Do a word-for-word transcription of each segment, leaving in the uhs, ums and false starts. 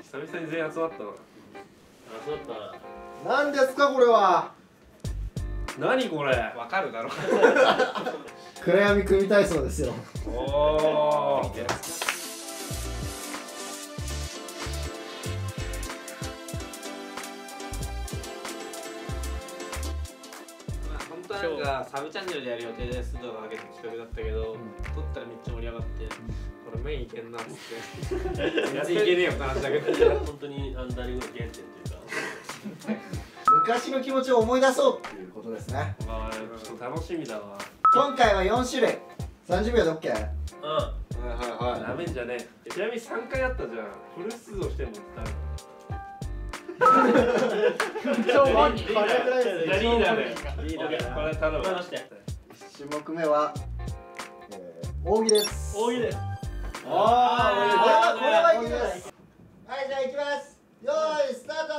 久々に全員集まったな。 集まった。 何ですかこれは。 何これ。 わかるだろ。 暗闇組体操ですよ。 おお。 本当はなんかサブチャンネルでやる予定です動画上げた企画だったけど、撮ったらめっちゃ盛り上がって、これメインいけんなっつって。全然いけねえよって話だけど。 本当にアンダリングの原点というか。 昔の気持ちを思い出そうっていうことですね。 まあちょっと楽しみだわ。 今回はよん種類。さんじゅうびょうで オーケー？ うん。 はいはいなめんじゃねえ。ちなみにさんかいあったじゃん。フル出場してんのって誰？ 今日はリーダーで。リーダーで。 リーダーで。 これ頼む。 話して。 いち種目目は、えー、扇です。 扇です。 ああ、これはこれはいけます。はい、じゃあ行きます。よーい、スタート。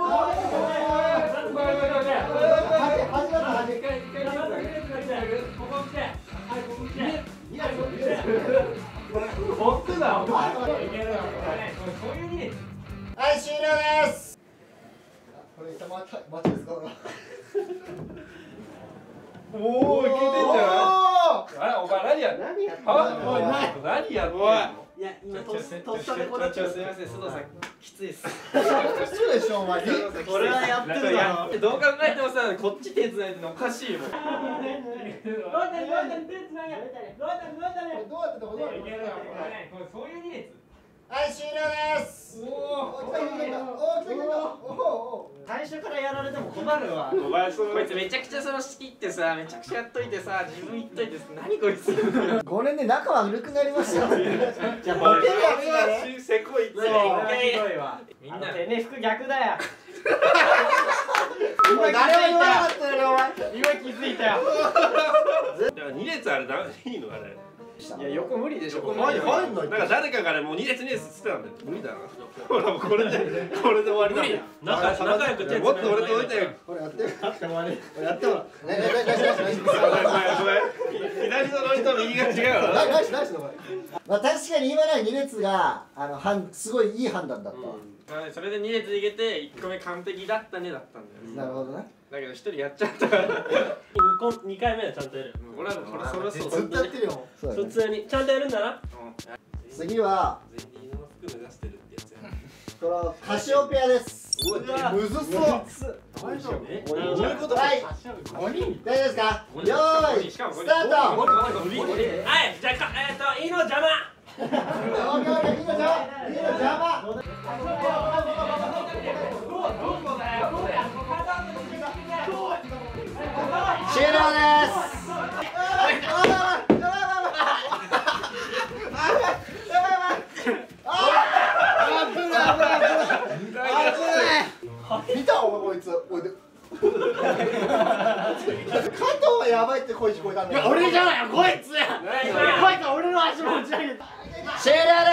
僕だ。 はい、終了です。これ板前マッチですか？ おお、いけてんじゃない？あれ、お前何や？ 何やってんの？ おい、何やってんの？ いや、今とっさでこれちょっとすみません、須藤さんきついです。 嘘でしょお前。 これはやってるだろ。どう考えてもさ、こっち手繋いでるのおかしいよ。どうやってどうやって手繋げ？どうやってどうやってどうやってどうやって。 そういう二列。 はい、終了です。おお、来た来た来た。おお、来た来た。おお。 最初からやられても困るわ。こいつめちゃくちゃその仕切ってさ、めちゃくちゃやっといてさ、自分言っといて何こいつ。 ごねんで仲は緩くなりましたよ。じゃあボケるやつだね。 せこい。 ひどいわ。みんな手ね服逆だよ。 今誰も言わなかったよねお前。 今気づいたよ。 二列あれだいいのあれ。 いや横無理でしょ。 入んない。 なんか誰かがねもう二列二列つってたんだよ。無理だな。ほらもうこれでこれで終わりだ。無理だ。仲仲良く手つないで。もっと俺と置いてよ。 これやって。やってもらって。やってもらって。ねねねねね。 ごめん左のノリと右が違うよ。 ナイスナイスのこれ。まあ確かに今の二列があの判すごいいい判断だった。 それで二列いけて一個目完璧だったねだったんだよ。 なるほどね。 だけど一人やっちゃったから。 二回目はちゃんとやる。 俺はこれそれそう。 ずっとやってるよ。 普通にちゃんとやるんだな。 次は全員の服目指してるってやつや。 このカシオペアです。 うわむずそう。 大丈夫？ どういうこと？はい。ごにん。大丈夫ですか？よーい。スタート。 はいじゃあえっといいの邪魔。 オッケーオッケー。いいの邪魔。いいの邪魔。終了です。見たお前こいつ。おいで。加藤はやばいって声聞こえたんだよ。 俺じゃないこいつや。こいつ俺の足持ち上げた。 終了です。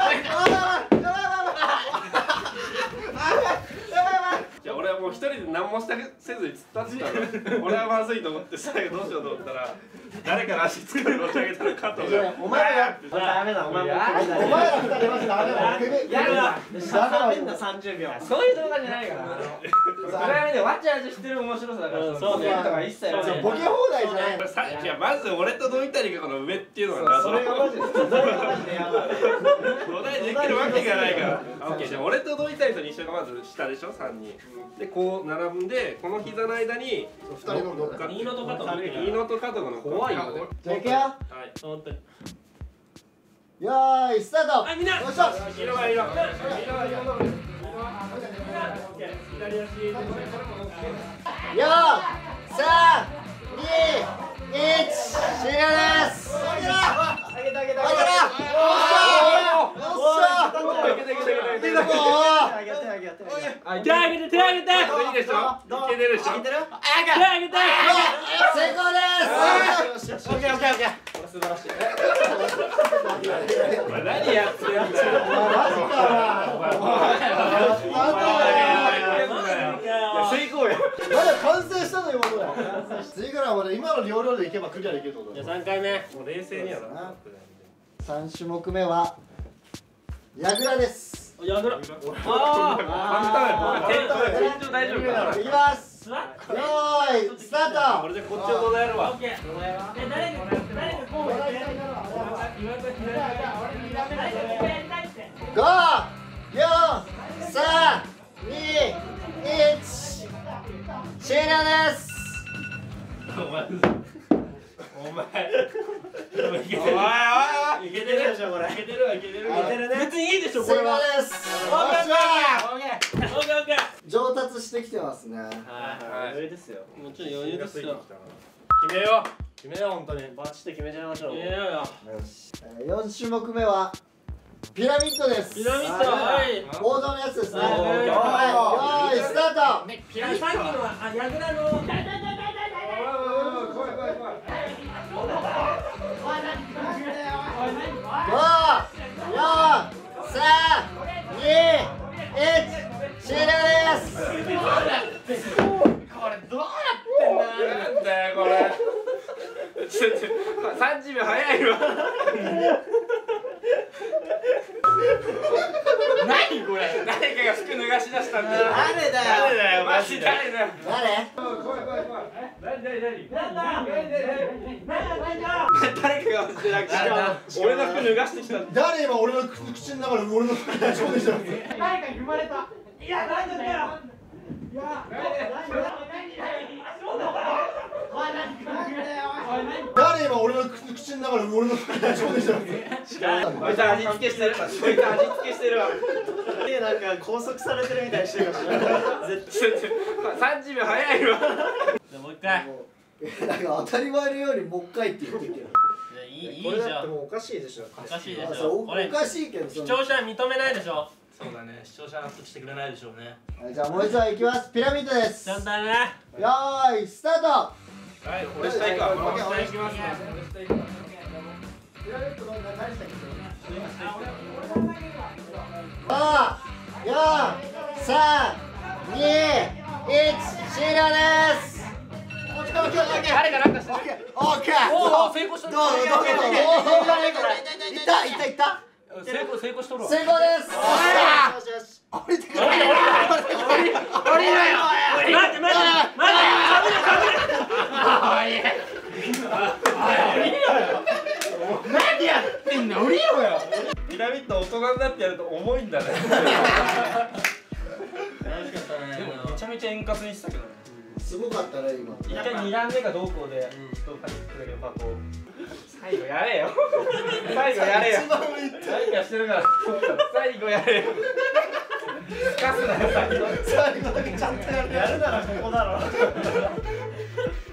じゃあ俺はもう一人で何もしたせずに突っ立ってたの。俺はまずいと思って最後どうしようと思ったら誰かの足つかみ持ち上げたら加藤がお前らやダメだお前も。 お前ら二人マジダメだ。 やるわ。喋んなさんじゅうびょう。そういう動画じゃないから。暗闇でわちゃわちゃしてる面白さだから。そうね。とか一切ない。 ボケ放題じゃない。 さいやまず俺とどいたりがこの上っていうのがそれがマジで。それがマジでやばい。 土台できるわけがないから。オッケーじゃあ俺とどいたりと一緒がまず下でしょさんにん。でこう並んでこの膝の間に二人のどっか。 いいのとかといいのと加藤の怖いよ。 じゃあいくよ。 はい。 本当に。 よーいスタート。 はいみんな。 よっしゃ。 色は色。色は色。 よーさんにいち終了です。 あげてあげてあげて。 よっしゃ。 手あげて手あげて。 いいでしょ。いけてるでしょ。 手あげて。 成功です。 オッケーオッケーオッケー。これ素晴らしい。 お前何やってんだよ。 マジか。 成功や。 まだ完成したのよ僕ら。次からは今の要領でいけばクリアできるってことだ。 じゃあ三回目。 もう冷静にやな。 三種目目は矢倉です。 やぐら。 ああ天井大丈夫かいきます。よーいスタート。 これでこっちをどうやるわえ誰か誰かこうやって。 ご、よん、さん、に、いち、終了です。 お前お前いけてるいけてるでしょこれ。いけてるはいけてる。いけてるね。別にいいでしょこれは。 終了です。 オッケーオッケーオッケーオッケーオッケー。 上達してきてますね。 はい余裕ですよ。もちろん余裕ですよ。 決めよう決めよう本当にバチって決めちゃいましょういやいや。 よし。よん種目目はピラミッドです。 ピラミッドはい王道のやつですね。 はいはい、よーいスタート。 ピラミッドさっきのはあやぐらの怖い怖い怖い怖いご、よん、さん、に、いち、終了です。 これどうやってんだ。 なんだよこれちょっとさんじゅうびょう早いわ何これ。 誰かが服脱がしだしたんだよ誰だよ。 誰だよマジで誰だよ誰？ 怖い怖い怖い何何何なんだ。 誰かがマジでなんか俺の服脱がしてきたんだ誰今俺の口の中で俺の服がちょうどいいじゃん。 誰か踏まれた。いやなんだよ。いや誰今俺の口の中で俺の服がちょうどいいじゃん。 こいつ味付けしてるこいつ味付けしてるわでなんか拘束されてるみたいにしてるかもしれない。絶さんじゅうびょう早いわ対。じゃもう一回。 なんか当たり前のようにもう一回って言ってるけど。 いいいいじゃん。 もうおかしいでしょ。 おかしいでしょ。 あそうおこれかしいけど視聴者は認めないでしょ。 そうだね視聴者納得してくれないでしょうね。 はいじゃあもう一度いきます。ピラミッドです。 ちゃんとね。 よーいスタート。 はい俺下行くわ俺下俺下行きますねご、よん、さん、に、いち、終了です。 誰かなんかしてる。 オッケー。 おお成功した。 どうどうどうどう。いったいったいった。 成功成功しとるわ。 成功です。よしよし。降りてくれ。降りろよ。 待って待って待って。かぶれかぶれ。何やってんの。降りろよ。 ピラミッド大人になってやると重いんだね楽しかったね。でもめちゃめちゃ円滑にしてたけどね。 すごかったね今。 一回二段目がどうこうで人をかけてくれるパコ。最後やれよ。最後やれよ。何かしてるから。最後やれよ。すかすなよ最後。 最後だけちゃんとやる。 やるならここだろ。